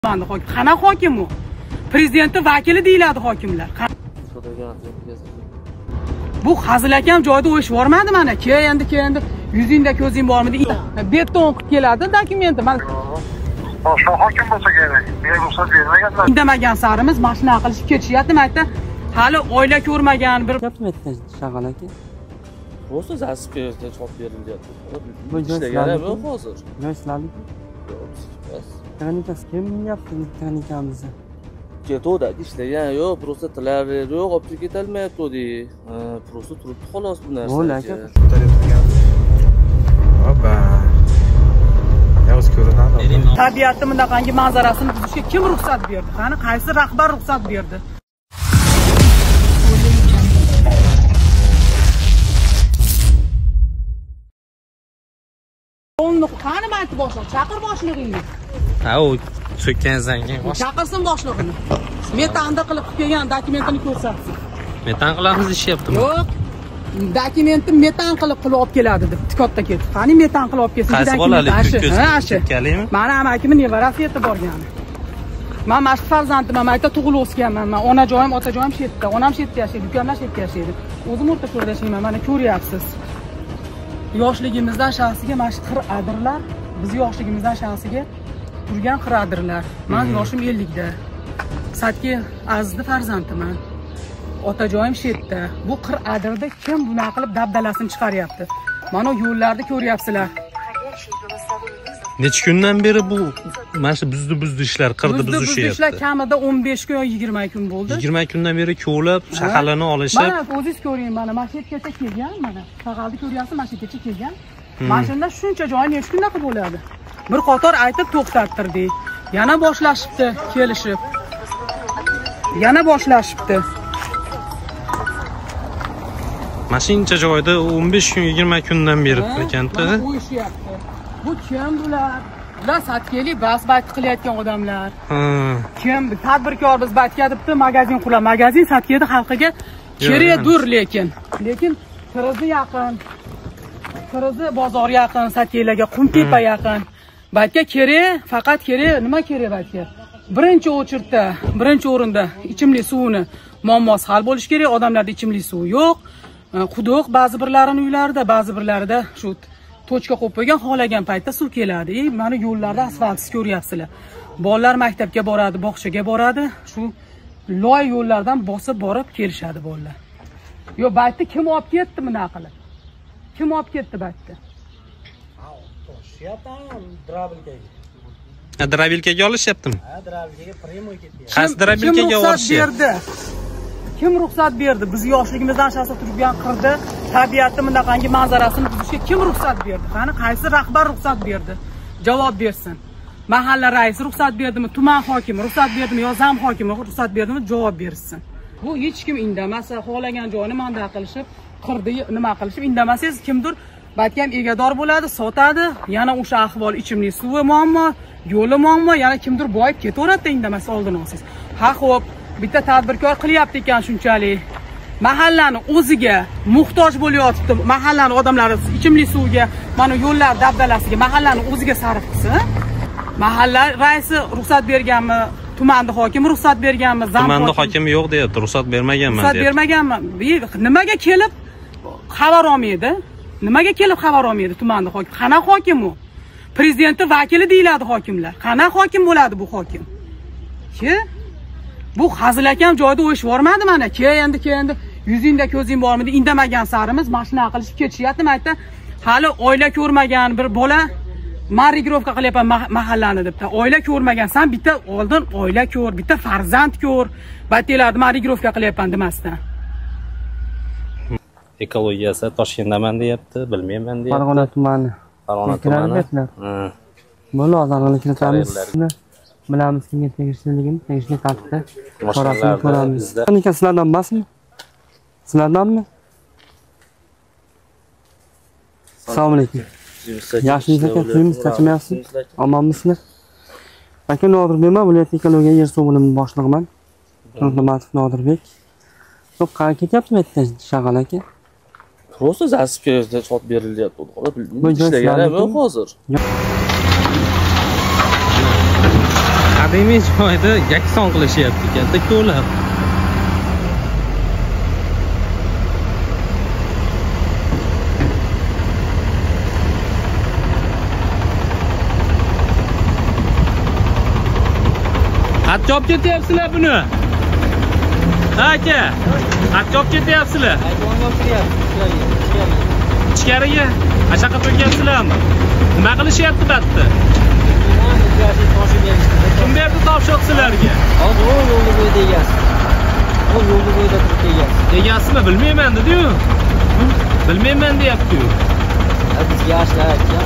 Qana hokim u? Prezidentning vakili deyiladi hokimlar. Bu hazilakam joyda o'yish bormadi mana. Endi yuzingda ko'zing bormidi? Beton qilib keladi dokumenti. Mana boshqa hokim bo'lsa kerak. Menga ruxsat bermaganlar. Indamagan sarimiz mashina qilishib ketishyapti. Mayda hali oila ko'rmagan bir gapmetdan shag'al aka. Bo'lsa zasipga chop berilyapti. Bu ishlaganmi hozir? Yoshlarlik. Texnikasi kim yaptı texnikamizni? Ketoda ishlagan yo'q, просто tilaver yo'q, olib ketolmayapti deydi. Просто turibdi xolos bu narsa. Bo'l aka. Hoppa. Yavuz ko'rinadi. Tabiatni bunaqangi manzarasini buzishga kim ruxsat berdi? Qani qaysi rahbar ruxsat berdi? Qani mayt boshliq, chaqir boshlig'ingni. Ha, u so'kkandan keyin chaqirsin boshlig'ini. Metanda qilib kelgan dokumentini ko'rsatsin. metan qilamiz ishyaptimi? Yo'q. Dokumentni metan qilib olib keladi deb tikotda ketdi. Qani metan qilib olib kelsin. Qaysi bolalik Ha, mana amakimning nevarasi yetib borgani. Men mashq farzandimman, mayda tug'ilib o'sganman. Men ona joyim, ota joyim shu yerda. Onam shu yerda yashaydi, ukamlar shu yerda yashaydi. O'zim o'rta ko'rda yashayman, mana ko'ryapsiz. Yoshligimizdan shaxsiga mana shu adirlar, biz yoshligimizdan shaxsiga turgan adirlar. Men yoshim 50 da. Satki azizli farzandiman. Ota joyim shu yerda. Bu adirda kim bunaqa qilib dabdalasini chiqaryapti? Mana yo'llarni ko'ryapsizlar. Necha kundan beri bu mana shu buzdi ishlar, qirdi buzishyapti. Ishlar kamida 15 kun yoki 20 kun bo'ldi. 20 kundan beri ko'lab, shaharlarni olishib. Mana o'zingiz ko'ring, mana masjidgacha kelgan, mana. Shag'alni ko'ryapsiz, masjidgacha kelgan. Mashina shuncha joyni hech kundaqa bo'ladi. Bir qator aytib to'xtattirdik. Yana boshlashibdi, kelishib. Yana boshlashibdi. Mashincha joyda 15 kun, 20 kundan beri ekanda. Qo'yishyapti. Bu kim bular? Ular satkelik bas bayt qilayotgan odamlar. Kim? Tadbirkor biz baytga debdi, magazin quramiz. Magazin satkeda xalqiga kerakdir, lekin Kirizi yaqin. Kirizi bozor yaqin, satkelarga Qumtepa yaqin. Baytga kerak, faqat kerak, nima kerak baytga? Birinchi o'chirda, birinchi o'rinda ichimlik suvini muammosi hal bo'lishi kerak. Odamlarda ichimlik suvi yo'q. Quduq ba'zi birlarining uylarida, ba'zi birlarida shu tochka qo'yib qo'ygan, xohlagan paytda suv keladi. Mana yo'llarda asfaltsiz ko'ryapsizlar. Bolalar maktabga boradi, bog'chaga boradi. Shu loy yo'llardan bosib borib kelishadi bolalar. Yo, baytni kim olib ketdi bunaqa qilib? Kim olib ketdi baytni? Drabilkaga olishyaptimi? Ha, drabilkaga primoy ketdi. Qaysi drabilkaga olishyapti? Kim ruxsat berdi? Biz yoshligimizdan shaxsan turgan qirdi, tabiatni bunaqangi manzarasini buzishga kim ruxsat berdi? Qani qaysi rahbar ruxsat berdi? Javob bersin. Mahalla raisi ruxsat berdimi? Tuman hokimi ruxsat berdimi? Yo zam hokimi ruxsat berdimi? Javob bersin. Bu hech kim indamasa, xohlagan joyini manda qilishib, qirdi nima qilishib indamasangiz kimdir baytga ham egador bo'ladi, sotadi. Yana o'sha ahvol, ichimlik suvi muammo, yo'li muammo, yana kimdir boyib ketaveradi indamasa oldin olsangiz. Ha, xo'p, bitta tadbirkor qilyapti ekan shunchalik. Mahallani o'ziga muhtoj bo'layotibdi. Mahallani odamlari ichimlik suviga, mana yo'llar dabdalasiga, mahallani o'ziga sarf qilsin. Mahalla raisi ruxsat berganmi? Tumanda hokimi ruxsat berganmi? Tumanda hokimi yo'q deyapti, ruxsat bermaganman deyapti. Ruxsat bermaganmi? Nimaga kelib xabar olmaydi? Nimaga kelib xabar olmaydi tumanda hokim? Qana hokim u? Prezidentning vakili deyiladi hokimlar. Qana hokim bo'ladi bu hokim? Ki bu hazilakam joyda o'yish bormadi mana. Endi yuzingda ko'zing bormidi? Indamagan sarimiz mashina qilishib ketishyapti. Mayda hali oila ko'rmagan bir bola marigirovka qilyapman mahallani debdi. Oila ko'rmagan, sen bitta oldin oila ko'r, bitta farzand ko'r. Baytelarni marigirovka qilyapman demasdan. Ekologiyasi Toshkentdaman deyapti, bilmayman deyapti. Farg'ona tumani. Farg'ona tumani. Bo'ldi, ozonlikni qilamiz. Bilamiz kimga tegishliligini, tegishli tartibda qorasini ko'ramiz. Texnika sizlardan emasmi? Sizlardanmi? Assalomu alaykum. Yaxshimisiz aka, kuyimiz chaqiryapsiz? Omonmisizlar? Aka Nodirbekman, viloyat ekologiya yer suv bo'limi boshlig'iman. Nurmatov Nodirbek. Xo'p, qayerga ketyapti aytdan shag'al aka? Просто zasipga chop berilyapti. Bu ishlaganmi hozir? qadimiy joyda yakson qilishyapti ekan, to'lab. Qatga olib ketyapsizlar buni? Ha aka, qatga olib ketyapsizlar? Ichkariga? Ashaqa to'kyapsizlarmi? Nima qilishyapti batda? Kim berdi topshiriq sizlarga? Hozir o yo'lda bo'yda egasi. O yo'lda bo'yda turib egasi. Egasimi bilmayman dedi-yu. Bilmayman deyapti-yu. Bizga ashlayapti.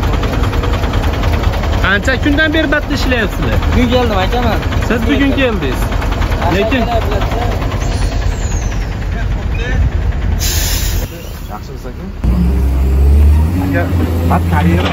Qancha kundan beri batda ishlayapsizlar? Bugun keldim akaman. Siz bugun keldingiz. Lekin yaxshimisiz aka? Aka, bat karyera.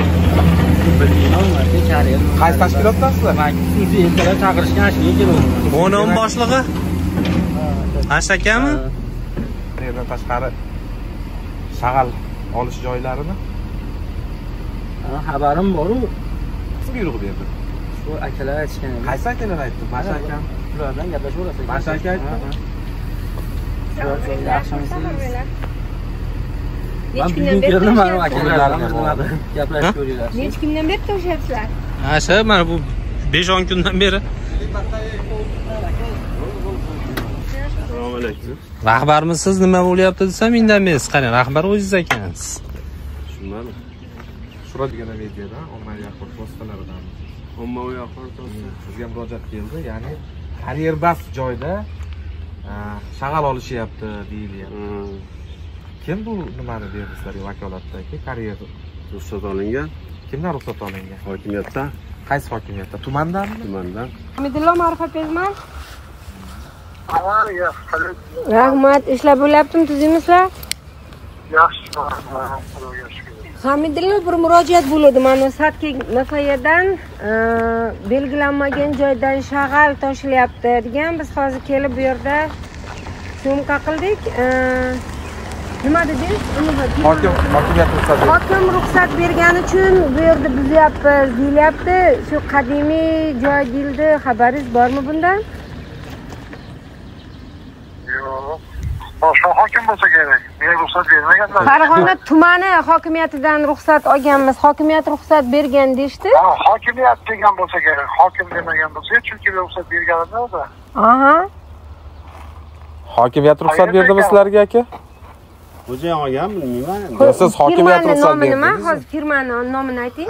Qaysi tashkilotdansizlar? Xususiy elchilar chaqirishgan ashyoga keldim. Qo'nim boshlig'i? Ashakami? Yerdan tashqari shag'al olish joylarini Xabarim bor-ku. buyruq berdi. Shu akalar aytishgan. Qaysi akalar aytdi? Masha akam. Ulardan gaplashaverasiz. Masha aka aytdi. Yaxshimisiz? Necha kundan beri keldim men akalarim gaplashib ko'ringlar. Necha kundan beri to'shyapsizlar? Asha, mana bu 5-10 kundan beri. Assalomu alaykum. Rahbarmisiz, nima bo'lyapti desam, indamasiz. Qarang, rahbar o'zingiz ekansiz. Tushunmadim. Suradigan mediada, ommaviy axborot vositalaridan. Ommaviy axborot vositalari bizga murojaat keldi, ya'ni karyera joyda shag'al olishyapti deyilyapti. Kim bu nimani berdi sizlarga vakolatdagi karyera ruxsat olingan? Kimdan ruxsat olingan? Hokimiyatdan. Qaysi hokimiyatdan? Tumandanmi? Tumandan. Hamidullo Ma'rifatbekman. Avariya. Rahmat, ishlab bo'lyaptimi, tuzyapsizlar? Yaxshi. Hamidullo bir murojaat bo'ldi. Mana Satkek Nafayadan belgilanmagan joydan shag'al toshilyapti degan. Biz hozir kelib bu yerda syomka qildik. Nima dedingiz? Hokim ruxsat bergani uchun bu yerda buzyapmiz deyilyapti. Shu qadimiy joy deyildi. Xabaringiz bormi bundan? Yo'q. Boshqa hokim bo'lsa kerak. Menga ruxsat bermaganlar. Farg'ona tumani hokimiyatidan ruxsat olganmiz. Hokimiyat ruxsat bergan deyshti. Hokimiyat degan bo'lsa kerak. Hokim demagan bo'lsa, chunki ruxsat berganlar-da. Aha. Hokimiyat ruxsat berdimi sizlarga aka? Xo'jayin olgan bilmayman. Siz hokimiyat ruxsat berdingiz. Nima? Hozir firmani nomini ayting.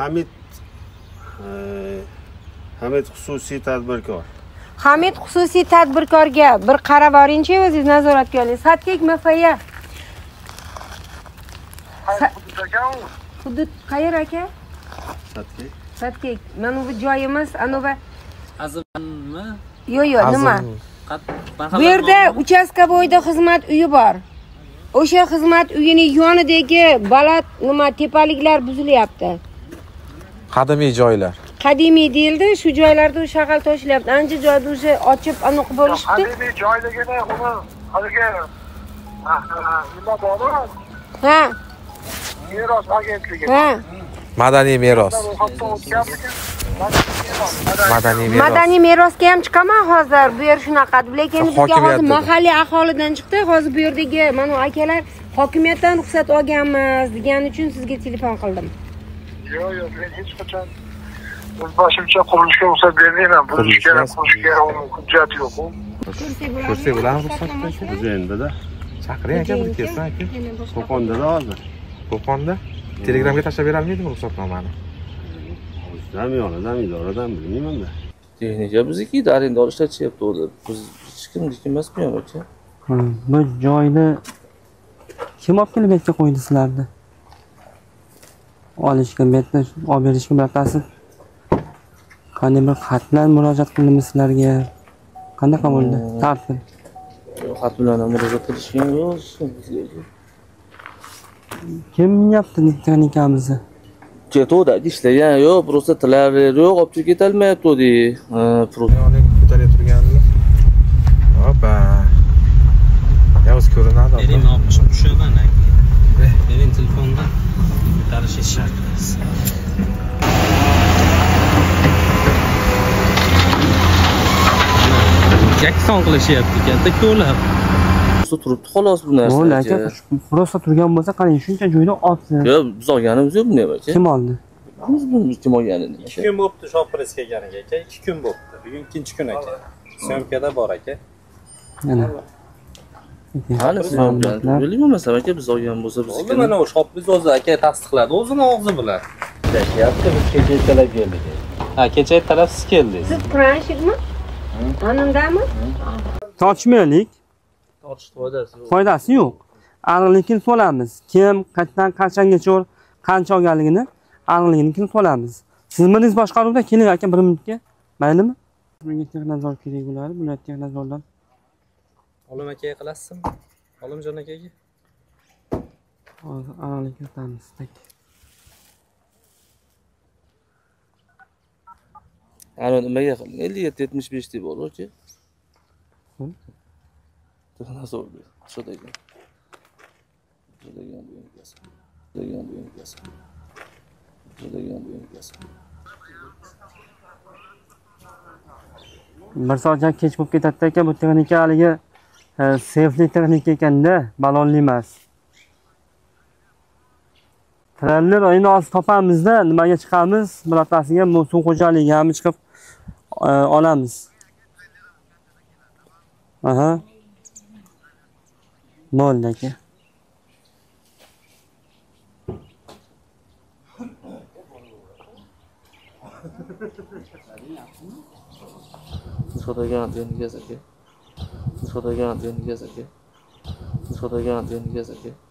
Hamid xususiy tadbirkor. Hamid xususiy tadbirkorga bir qarab boringchi, o'zingiz nazoratga oling. Satkek Mafaya. Hudud qayer aka? Satkek. Satkek. Mana bu joyimiz anova. Azimmi? Yo'q, nima? Bu yerda uchastka bo'yida xizmat uyi bor. O'sha xizmat uyining yonidagi baland nima tepaliklar buzilyapti. Qadimiy joylar. Qadimiy deyildi, shu joylarda shag'al toshilyapti. Ancha joyda o'sha ochib aniq bo'lishdi. Qadimiy joydagina uni haliga nima bor? Ha. Meros agentligi. Ha. Madaniy meros. Madaniy merosga ham chiqaman hozir. Bu yer shunaqa. Lekin bizga hozir mahalliy aholidan chiqdi. Hozir bu yerdagi mana akalar hokimiyatdan ruxsat olganmiz degani uchun sizga telefon qildim. Yo'q, men hech qachon o'zboshimcha qurilishga ruxsat bermayman. Qurishga hujjat yo'q. Ko'rsak bo'ladimi ruxsatni? Xo'jayinda-da. Chaqiring aka, bir kelsin aka. Qo'qonda-da hozir. Qo'qonda? Telegramga tashlab berolmaydimi ruxsatnomani? Zamiyonadan, idoradan bilmayman-da. Texnika bizniki arenda ishlatishyapti o'zi. Biz hech kimniki emasmi yo'q? Bu joyni kim olib kelib betga qo'ydi sizlarni? Olishga betni olib berishga bittasi. Qanday bir xat bilan murojaat qildingiz sizlarga? Qanaqa bo'ldi? Tartib. Xat bilan murojaat qilishgan yo'q. Kim yaptı texnikamizni? Ketuvdi, ishlagan yo'q, просто tilari yo'q, olib ketolmayapti dedi. Ko'tarib turganmi? Hoppa. Yavuz ko'rinadi. Bering olib tushadi ana. Bering telefonda ko'tarishingiz shart. yakson qilishyapti katta ko'lab. Turibdi xolos bu narsa. Bo'ldi aka, prosta turgan bo'lsa qarang, shuncha joyda otdi. Yo'q, biz olganimiz yo'q buni aka. Kim oldi? Biz bilmaymiz kim olganini. 2 kun bo'pti shopres kelganiga aka, 2 kun bo'pti. Bugun ikkinchi kun aka. Syomkada bor aka. Mana. Hali sizlar bilmayman aka, biz olgan bo'lsa biz. Bo'ldi, mana o'sha shopimiz o'zi aka tasdiqladi, o'zini og'zi bilan. Deyapti, biz kecha ertalab keldik. Ha, kecha ertalab siz keldingiz. Siz Franshikmi? Anundami? Tortishmaylik. Tortish foydasi yo'q. Foydasi yo'q. Aniqlikni so'ramiz. Kim, qachon, qachongacha qancha olganligini aniqligini so'ramiz. Siz biringiz boshqaruvda keling aka 1 minutga. Maylimi? Bunga texnazor kerak bo'ladi. Bular texnazordan. Olim akaga qilasizmi? Olimjon akaga. Hozir aniqlik kiritamiz. Ana nimaga qiling? 57-75 deb bo'lur-chi. Texnazor. Shudagi. Bir soatdan kech bo'lib ketadi aka, bu texnika haligi sefli texnika ekanda, balonli emas. Tralllar oyini hozir topamizda, nimaga chiqamiz? Birortasiga suv xo'jaligi ham chiqib olamiz. Aha. Bo'ldi aka. Sodagan deniz aka.